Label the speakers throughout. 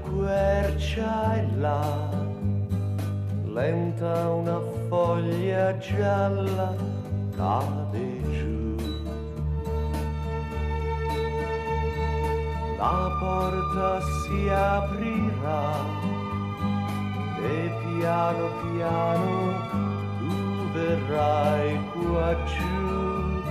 Speaker 1: quercia e là, lenta una foglia gialla cade giù. La porta si aprirà e piano piano tu verrai qua giù.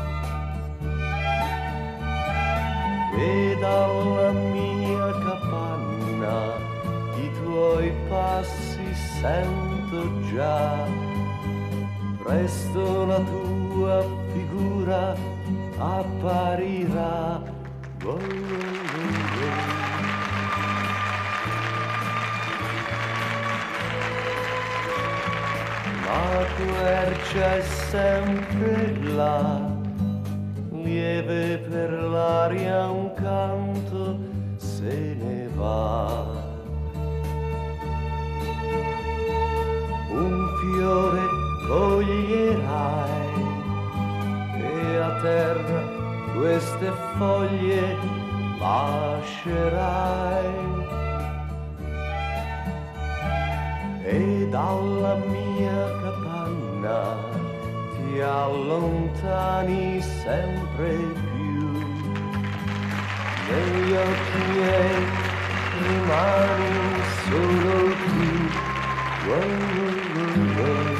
Speaker 1: E dalla mia capanna i tuoi passi sento già, presto la tua figura apparirà. Oh, oh, oh. La quercia è sempre là, lieve per l'aria un canto se ne va. Un fiore coglierai e a terra queste foglie lascerai. E dalla mia capanna ti allontani sempre più, negli occhi miei rimani solo tu. Wow, wow, wow.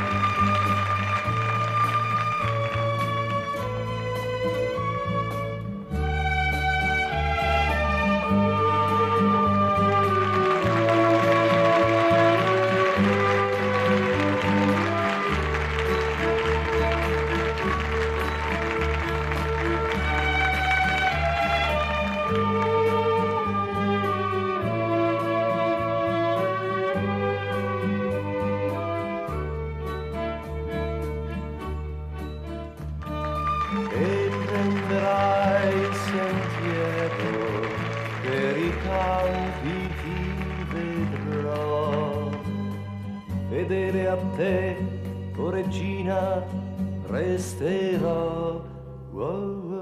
Speaker 1: E prenderai il sentiero per i campi, ti vedrò. Fedele a te, o regina, resterò. Wow, wow.